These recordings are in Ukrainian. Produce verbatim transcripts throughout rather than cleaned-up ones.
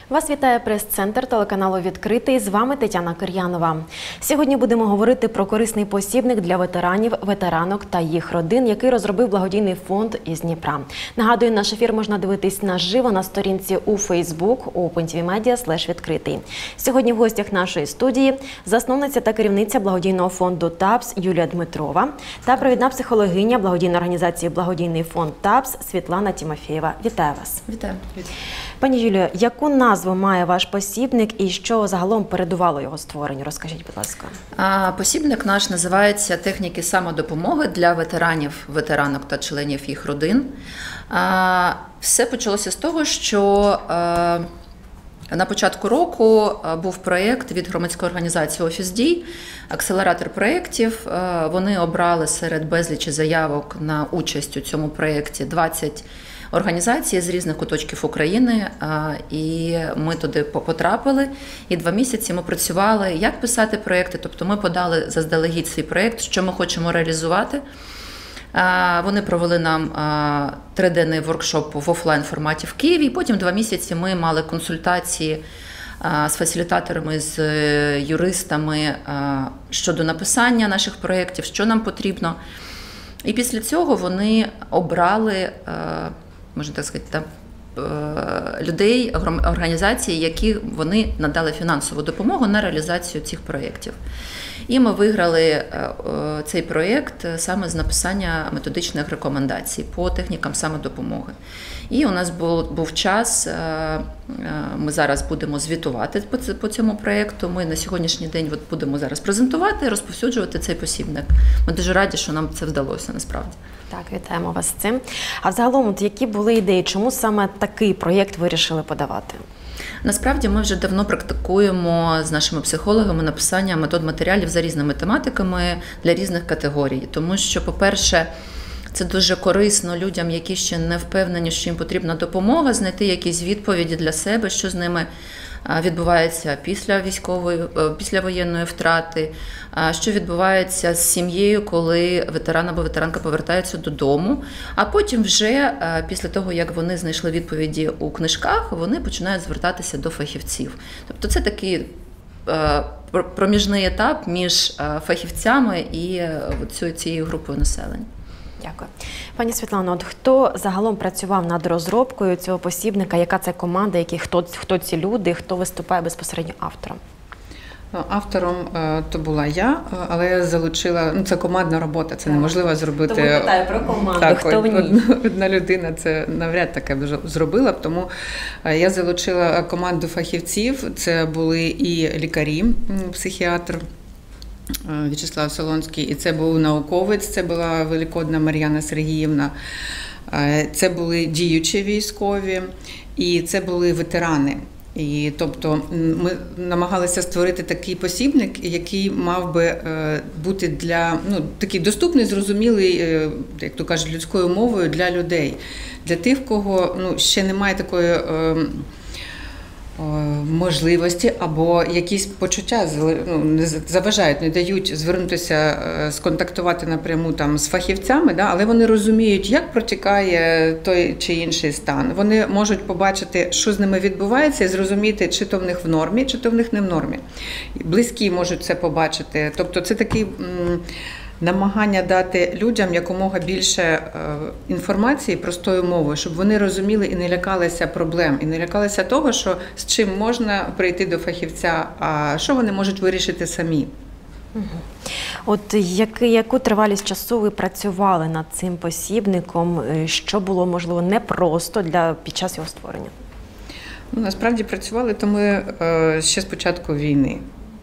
Вас вітає прес-центр телеканалу «Відкритий». З вами Тетяна Кир'янова. Сьогодні будемо говорити про корисний посібник для ветеранів, ветеранок та їх родин, який розробив благодійний фонд із Дніпра. Нагадую, наш ефір можна дивитись наживо на сторінці у Facebook open.tv.media слеш відкритий. Сьогодні в гостях нашої студії засновниця та керівниця благодійного фонду ТАПС Юлія Дмитрова та провідна психологиня благодійної організації «Благодійний фонд ТАПС» Світлана Тімофєєва. Вітаю вас. Вітаю. Пані Юлію, яку назву має ваш посібник і що загалом передувало його створенню? Розкажіть, будь ласка. Посібник наш називається «Техніки самодопомоги для ветеранів, ветеранок та членів їх родин». Все почалося з того, що на початку року був проєкт від громадської організації «Офіс дій», акселератор проєктів. Вони обрали серед безлічі заявок на участь у цьому проєкті двадцять організацій з різних куточків України, і ми туди потрапили. І два місяці ми працювали, як писати проєкти, тобто ми подали заздалегідь свій проєкт, що ми хочемо реалізувати. Вони провели нам триденний воркшоп в офлайн форматі в Києві, і потім два місяці ми мали консультації з фасилітаторами, з юристами щодо написання наших проєктів, що нам потрібно. І після цього вони обрали, можна так сказати, там, людей, організацій, які вони надали фінансову допомогу на реалізацію цих проєктів. І ми виграли цей проєкт саме з написання методичних рекомендацій по технікам самодопомоги. І у нас був, був час, ми зараз будемо звітувати по цьому проєкту. Ми на сьогоднішній день от будемо зараз презентувати і розповсюджувати цей посібник. Ми дуже раді, що нам це вдалося насправді. Так, вітаємо вас з цим. А взагалом, от які були ідеї, чому саме такий проєкт вирішили подавати? Насправді ми вже давно практикуємо з нашими психологами написання метод матеріалів за різними тематиками для різних категорій. Тому що, по-перше, це дуже корисно людям, які ще не впевнені, що їм потрібна допомога, знайти якісь відповіді для себе, що з ними відбувається після військової, після воєнної втрати, що відбувається з сім'єю, коли ветеран або ветеранка повертаються додому, а потім вже після того, як вони знайшли відповіді у книжках, вони починають звертатися до фахівців. Тобто це такий проміжний етап між фахівцями і цією групою населення. Дякую. Пані Світлано, от хто загалом працював над розробкою цього посібника, яка це команда, які, хто, хто ці люди, хто виступає безпосередньо автором? Автором то була я, але я залучила, ну це командна робота, це неможливо зробити. Тому питаю про команду, так, хто в ній? Одна, одна людина це навряд таке зробила, тому я залучила команду фахівців, це були і лікарі, психіатр В'ячеслав Солонський, і це був науковець, це була Великодна Мар'яна Сергіївна, це були діючі військові, і це були ветерани. І, тобто ми намагалися створити такий посібник, який мав би бути для, ну, такий доступний, зрозумілий, як то кажуть, людською мовою для людей. Для тих, в кого ну, ще немає такої можливості або якісь почуття ну, не заважають, не дають звернутися, сконтактувати напряму там з фахівцями, да, але вони розуміють, як протікає той чи інший стан. Вони можуть побачити, що з ними відбувається, і зрозуміти, чи то в них в нормі, чи то в них не в нормі. Близькі можуть це побачити. Тобто це такий м, намагання дати людям якомога більше е, інформації простою мовою, щоб вони розуміли і не лякалися проблем, і не лякалися того, що з чим можна прийти до фахівця, а що вони можуть вирішити самі. Угу. От як, яку тривалість часу ви працювали над цим посібником, що було, можливо, непросто для, під час його створення? Ну, насправді працювали то ми е, ще з початку війни.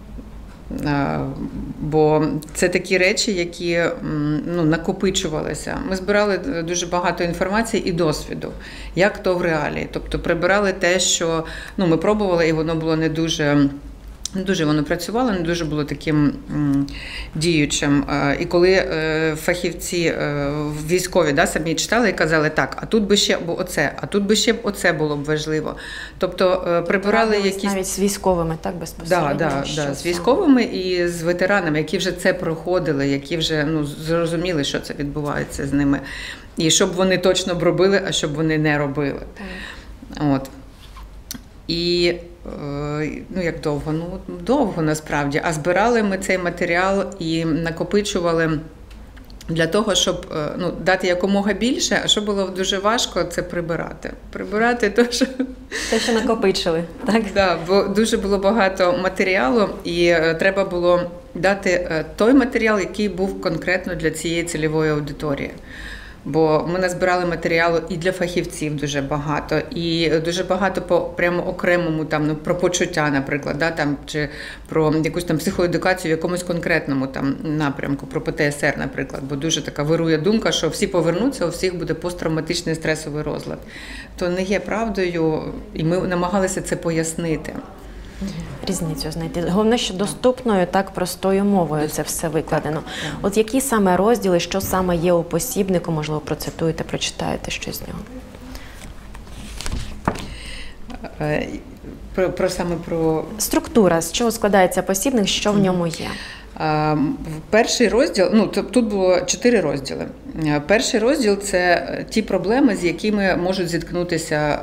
Бо це такі речі, які ну, накопичувалися. Ми збирали дуже багато інформації і досвіду, як то в реалії. Тобто прибирали те, що ну, ми пробували, і воно було не дуже, не дуже воно працювало, не дуже було таким м, діючим. І коли е, фахівці е, військові да, самі читали і казали, так, а тут би ще оце, а тут би ще оце було б важливо. Тобто е, прибирали якісь... Навіть з військовими, так, безпосередньо? Так, да, да, да, з військовими і з ветеранами, які вже це проходили, які вже ну, зрозуміли, що це відбувається з ними. І щоб вони точно б робили, а щоб вони не робили. Так. От. І ну як довго? Ну довго насправді. А збирали ми цей матеріал і накопичували для того, щоб ну, дати якомога більше, а що було дуже важко, це прибирати. Прибирати те, що... Те, що накопичили, так? Да, бо дуже було багато матеріалу, і треба було дати той матеріал, який був конкретно для цієї цільової аудиторії. Бо ми назбирали матеріалу і для фахівців дуже багато, і дуже багато по прямо окремому там, ну, про почуття, наприклад, да, там, чи про якусь там психоедукацію в якомусь конкретному там напрямку, про Пе Те Ес Ер, наприклад, бо дуже така вирує думка, що всі повернуться, у всіх буде посттравматичний стресовий розлад. То не є правдою, і ми намагалися це пояснити. Різницю знайти. Головне, що доступною, так простою мовою це все викладено. От які саме розділи, що саме є у посібнику, можливо, процитуєте, прочитаєте щось з нього? Про, про саме про... Структура, з чого складається посібник, що в ньому є? Перший розділ, ну тут було чотири розділи. Перший розділ – це ті проблеми, з якими можуть зіткнутися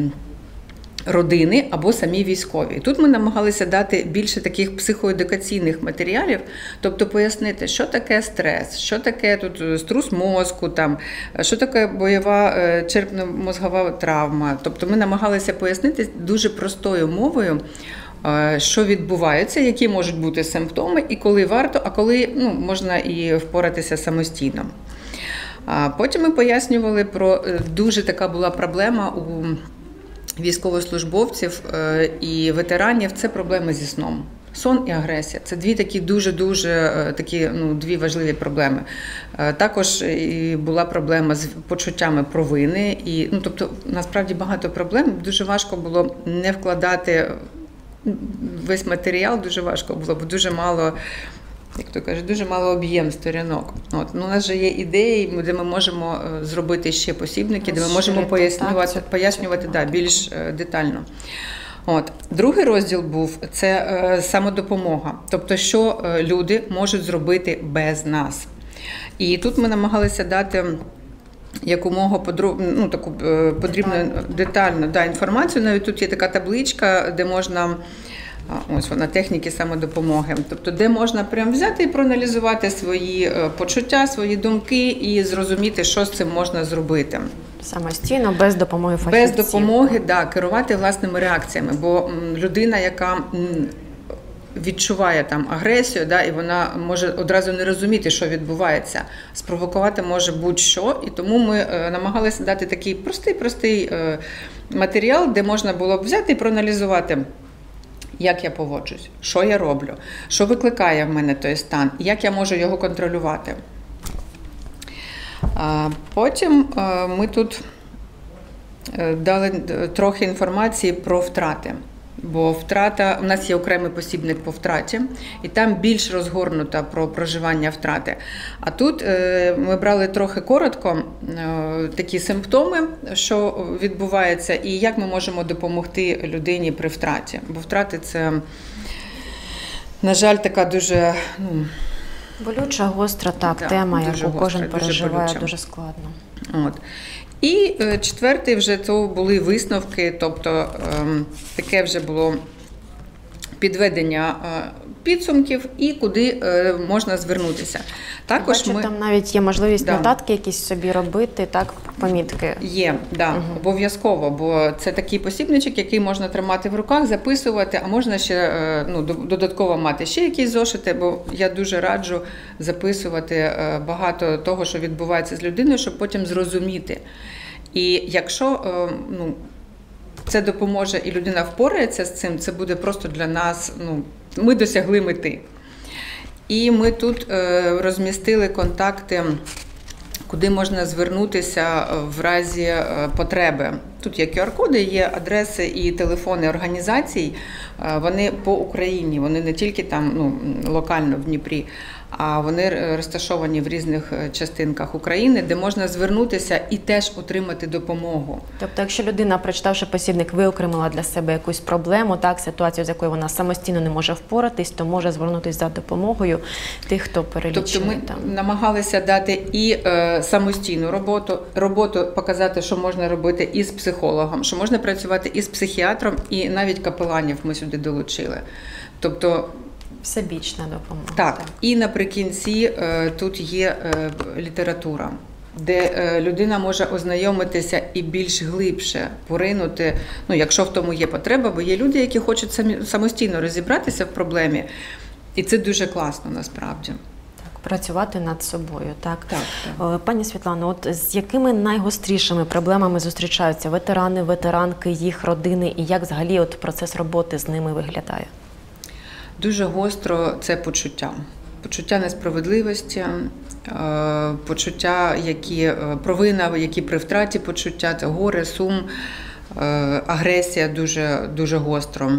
родини або самі військові. Тут ми намагалися дати більше таких психоедукаційних матеріалів, тобто пояснити, що таке стрес, що таке тут струс мозку, там, що таке бойова черепно-мозгова травма. Тобто ми намагалися пояснити дуже простою мовою, що відбувається, які можуть бути симптоми, і коли варто, а коли ну, можна і впоратися самостійно. А потім ми пояснювали про дуже така була проблема у військовослужбовців і ветеранів – це проблеми зі сном. Сон і агресія – це дві такі дуже-дуже такі, ну, дві важливі проблеми. Також і була проблема з почуттями провини. І, ну, тобто, насправді багато проблем. Дуже важко було не вкладати весь матеріал, дуже важко було, бо дуже мало, як то кажуть, дуже мало об'єм сторінок. От. Ну, у нас же є ідеї, де ми можемо зробити ще посібники, де ми можемо пояснювати, так, пояснювати да, більш детально. От. Другий розділ був – це е, самодопомога. Тобто, що люди можуть зробити без нас. І тут ми намагалися дати якомога подроб... ну, таку е, потрібну детальну да, інформацію. Навіть тут є така табличка, де можна, ось вона, техніки самодопомоги. Тобто, де можна прям взяти і проаналізувати свої почуття, свої думки і зрозуміти, що з цим можна зробити. Самостійно, без допомоги фахівців. Без допомоги, да, керувати власними реакціями. Бо людина, яка відчуває там агресію, да, і вона може одразу не розуміти, що відбувається. Спровокувати може будь-що. І тому ми намагалися дати такий простий-простий матеріал, де можна було б взяти і проаналізувати, як я поводжусь, що я роблю, що викликає в мене той стан, як я можу його контролювати. Потім ми тут дали трохи інформації про втрати. Бо втрата, у нас є окремий посібник по втраті, і там більш розгорнуто про проживання втрати. А тут ми брали трохи коротко такі симптоми, що відбувається, і як ми можемо допомогти людині при втраті. Бо втрати – це, на жаль, така дуже... ну, болюча, гостра, так, да, тема, яку гостра, кожен переживає, дуже, дуже складно. От. І е, четвертий вже то були висновки, тобто е, таке вже було підведення е, підсумків і куди е, можна звернутися. Також Бачу, ми... там навіть є можливість да. нотатки якісь собі робити, так, помітки. Є, да, угу. Обов'язково, бо це такий посібничок, який можна тримати в руках, записувати, а можна ще ну, додатково мати ще якісь зошити, бо я дуже раджу записувати багато того, що відбувається з людиною, щоб потім зрозуміти. І якщо ну, це допоможе і людина впорається з цим, це буде просто для нас, ну, ми досягли мети. І ми тут розмістили контакти, куди можна звернутися в разі потреби. Тут є ку ар-коди, є адреси і телефони організацій, вони по Україні, вони не тільки там ну, локально в Дніпрі. а вони розташовані в різних частинках України, де можна звернутися і теж отримати допомогу. Тобто, якщо людина, прочитавши посібник, виокремила для себе якусь проблему, так, ситуацію, з якою вона самостійно не може впоратись, то може звернутися за допомогою тих, хто перелічений. Тобто ми там. намагалися дати і е, самостійну роботу, роботу показати, що можна робити і з психологом, що можна працювати і з психіатром, і навіть капеланів ми сюди долучили. Тобто Всебічна допомога. Так, і наприкінці е, тут є е, література, де е, людина може ознайомитися і більш глибше поринути, ну, якщо в тому є потреба, бо є люди, які хочуть самі, самостійно розібратися в проблемі, і це дуже класно насправді. Так, працювати над собою, так? Так, так. Е, Пані Світлано, от з якими найгострішими проблемами зустрічаються ветерани, ветеранки, їх родини, і як взагалі от процес роботи з ними виглядає? Дуже гостро це почуття. Почуття несправедливості, почуття, які провина, які при втраті почуття, це горе, сум, агресія дуже, дуже гостро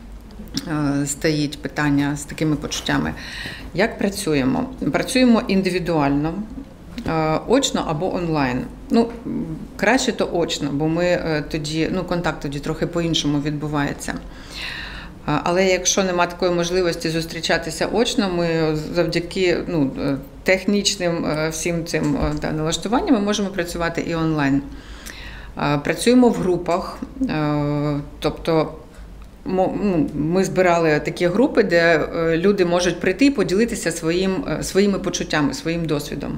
стоїть питання з такими почуттями. Як працюємо? Працюємо індивідуально, очно або онлайн. Ну, краще то очно, бо ми тоді, ну, контакт тоді трохи по-іншому відбувається. Але якщо немає такої можливості зустрічатися очно, ми завдяки ну, технічним всім цим да, налаштуванням ми можемо працювати і онлайн. Працюємо в групах, тобто ми збирали такі групи, де люди можуть прийти і поділитися своїм, своїми почуттями, своїм досвідом,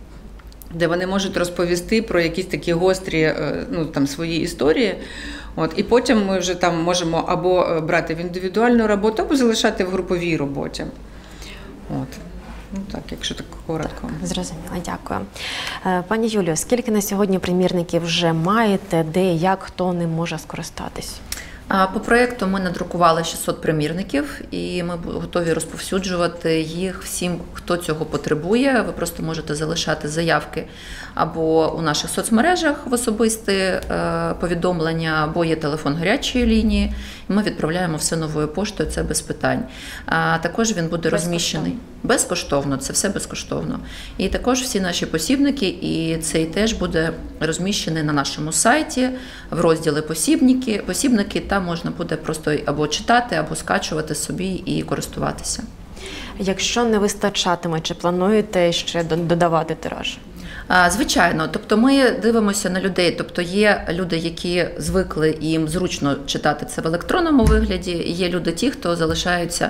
де вони можуть розповісти про якісь такі гострі ну, там, свої історії. От, і потім ми вже там можемо або брати в індивідуальну роботу, або залишати в груповій роботі. От. Ну так, якщо так коротко. Зрозуміло, дякую. Пані Юлію, скільки на сьогодні примірників вже маєте, де і як, хто ним може скористатись? По проєкту ми надрукували шістсот примірників, і ми готові розповсюджувати їх всім, хто цього потребує. Ви просто можете залишати заявки або у наших соцмережах в особисті повідомлення, або є телефон гарячої лінії. І ми відправляємо все новою поштою, це без питань. А також він буде розміщений безкоштовно, це все безкоштовно. І також всі наші посібники, і цей теж буде розміщений на нашому сайті в розділі посібники, посібники, там можна буде просто або читати, або скачувати собі і користуватися. Якщо не вистачатиме, чи плануєте ще додавати тираж? Звичайно, тобто ми дивимося на людей, тобто є люди, які звикли і їм зручно читати це в електронному вигляді, і є люди ті, хто залишаються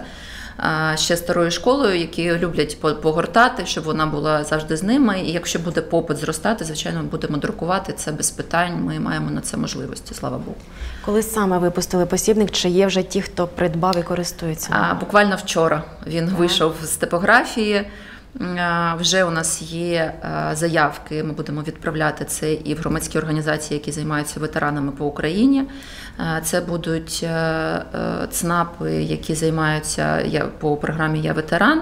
ще старою школою, які люблять погортати, щоб вона була завжди з ними. І якщо буде попит зростати, звичайно, ми будемо друкувати це без питань, ми маємо на це можливості, слава Богу. Коли саме випустили посібник, чи є вже ті, хто придбав і користується? А, буквально вчора він так. вийшов з типографії. Вже у нас є заявки, ми будемо відправляти це і в громадські організації, які займаються ветеранами по Україні. Це будуть ЦНАПи, які займаються по програмі «Я ветеран».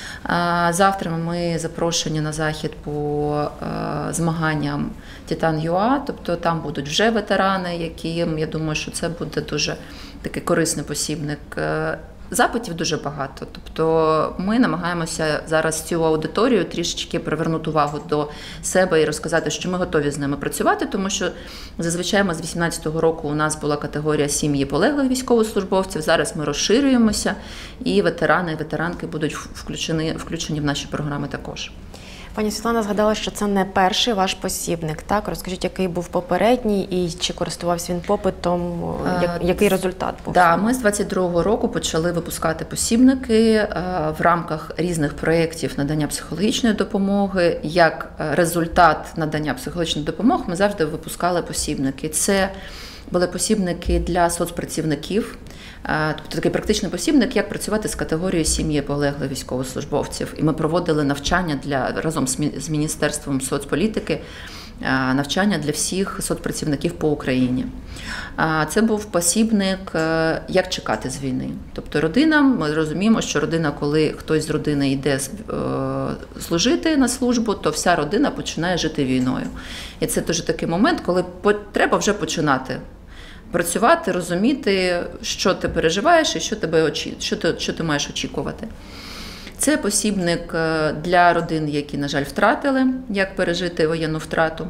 Завтра ми запрошені на захід по змаганням Титан.ЮА, тобто там будуть вже ветерани, які, я думаю, що це буде дуже такий корисний посібник. Запитів дуже багато, тобто ми намагаємося зараз цю аудиторію трішечки привернути увагу до себе і розказати, що ми готові з ними працювати, тому що зазвичай ми з вісімнадцятого року у нас була категорія сім'ї полеглих військовослужбовців, зараз ми розширюємося і ветерани і ветеранки будуть включені, включені в наші програми також. Пані Світлана згадала, що це не перший ваш посібник, так? Розкажіть, який був попередній і чи користувався він попитом, який результат був? Так, да, ми з двадцять другого року почали випускати посібники в рамках різних проєктів надання психологічної допомоги. Як результат надання психологічної допомоги ми завжди випускали посібники. Це були посібники для соцпрацівників, тобто такий практичний посібник, як працювати з категорією сім'ї полеглих військовослужбовців. І ми проводили навчання для, разом з Міністерством соцполітики, навчання для всіх соцпрацівників по Україні. Це був посібник, як чекати з війни. Тобто родина, ми розуміємо, що родина, коли хтось з родини йде служити на службу, то вся родина починає жити війною. І це дуже такий момент, коли треба вже починати працювати, розуміти, що ти переживаєш і що, тебе очі... що, ти... що ти маєш очікувати. Це посібник для родин, які, на жаль, втратили, як пережити воєнну втрату.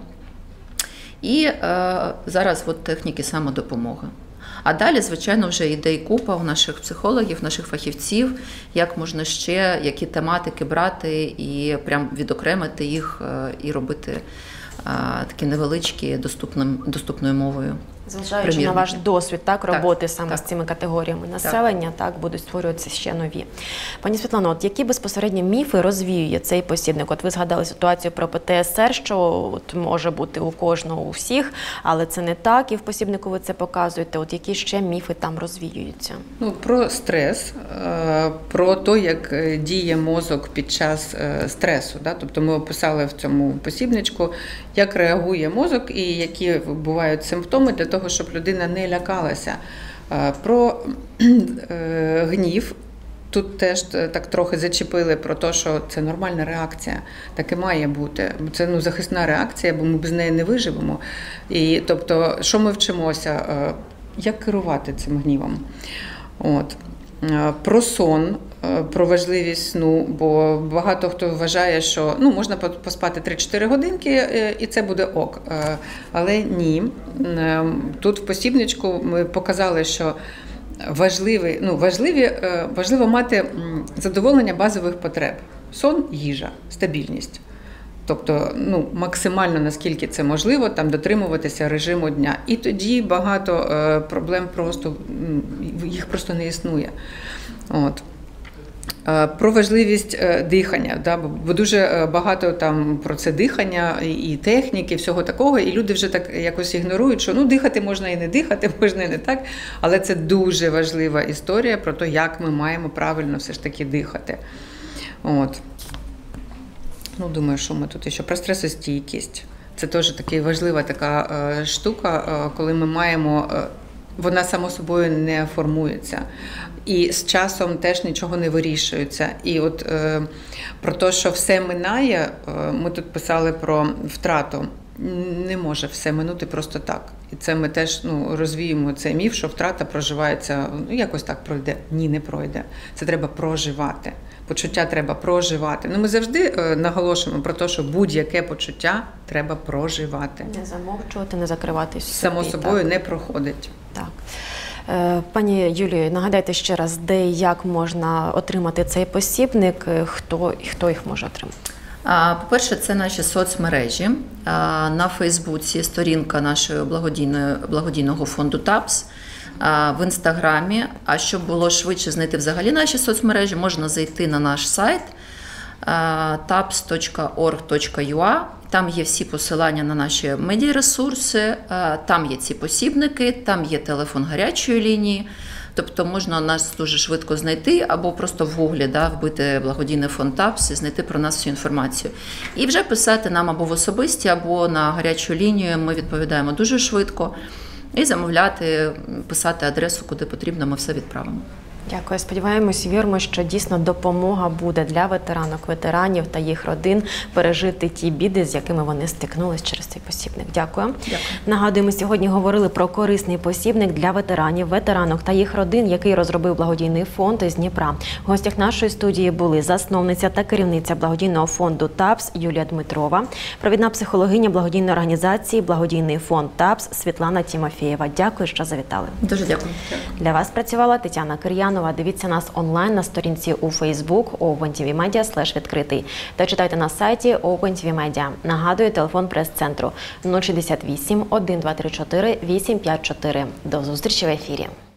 І е, зараз от техніки самодопомоги. А далі, звичайно, вже йде і купа у наших психологів, наших фахівців, як можна ще, які тематики брати і прям відокремити їх і робити а, такі невеличкі доступним, доступною мовою. Зважаючи на ваш досвід так, роботи так, саме так. з цими категоріями населення, так. так, будуть створюватися ще нові. Пані Світлано, от які безпосередньо міфи розвіює цей посібник? От ви згадали ситуацію про Пе Те Ес Ер, що от може бути у кожного, у всіх, але це не так, і в посібнику ви це показуєте. От які ще міфи там розвіюються? Ну, про стрес, про те, як діє мозок під час стресу. Да? Тобто ми описали в цьому посібничку, як реагує мозок і які бувають симптоми для того, щоб людина не лякалася. Про гнів тут теж так трохи зачепили про те, що це нормальна реакція, так і має бути. Це ну, захисна реакція, бо ми без неї не виживемо. І, тобто, що ми вчимося? Як керувати цим гнівом? От. Про сон, про важливість сну, бо багато хто вважає, що ну, можна поспати три-чотири годинки і це буде ок. Але ні. Тут в посібничку ми показали, що важливі, ну, важливі, важливо мати задоволення базових потреб. Сон, їжа, стабільність. Тобто, ну, максимально, наскільки це можливо, там дотримуватися режиму дня. І тоді багато е, проблем просто, їх просто не існує. От. Е, про важливість е, дихання, да, бо дуже багато там про це дихання і, і техніки, всього такого, і люди вже так якось ігнорують, що ну, дихати можна і не дихати, можна і не так, але це дуже важлива історія про те, як ми маємо правильно все ж таки дихати. От. Ну, думаю, що ми тут ще про стресостійкість. Це теж така важлива така е, штука, е, коли ми маємо, е, вона само собою не формується. І з часом теж нічого не вирішується. І от е, про те, що все минає, е, ми тут писали про втрату. Не може все минути просто так. І це ми теж ну, розвіємо цей міф, що втрата проживається, ну якось так пройде. Ні, не пройде. Це треба проживати. Почуття треба проживати. Ну, ми завжди е, наголошуємо про те, що будь-яке почуття треба проживати. Не замовчувати, не закриватись в собі. Само собою так. не проходить. Так. Е, Пані Юлію, нагадайте ще раз, де і як можна отримати цей посібник, хто, хто їх може отримати? По-перше, це наші соцмережі. На Фейсбуці сторінка нашого благодійної, благодійного фонду ТАПС, в Інстаграмі. А щоб було швидше знайти взагалі наші соцмережі, можна зайти на наш сайт тапс точка орг точка ю а. Там є всі посилання на наші медіаресурси, там є ці посібники, там є телефон гарячої лінії. Тобто можна нас дуже швидко знайти, або просто в гуглі да, вбити благодійний фонд ТАПС і знайти про нас всю інформацію. І вже писати нам або в особисті, або на гарячу лінію, ми відповідаємо дуже швидко. І замовляти, писати адресу, куди потрібно, ми все відправимо. Дякую. Сподіваємось, віримо, що дійсно допомога буде для ветеранок, ветеранів та їх родин пережити ті біди, з якими вони стикнулись через цей посібник. Дякую. Дякую. Нагадую, ми сьогодні говорили про корисний посібник для ветеранів, ветеранок та їх родин, який розробив благодійний фонд із Дніпра. В гостях нашої студії були засновниця та керівниця благодійного фонду ТАПС Юлія Дмитрова, провідна психологиня благодійної організації «Благодійний фонд ТАПС» Світлана Тімофєєва. Дякую, що завітали. Дуже дякую. Для вас працювала Тетяна Кир'янова. Дивіться нас онлайн на сторінці у Facebook Open ті ві Media слеш відкритий та читайте на сайті Open ті ві Media. Нагадую, телефон прес-центру нуль шістдесят вісім, один два три чотири, вісім п'ять чотири. До зустрічі в ефірі.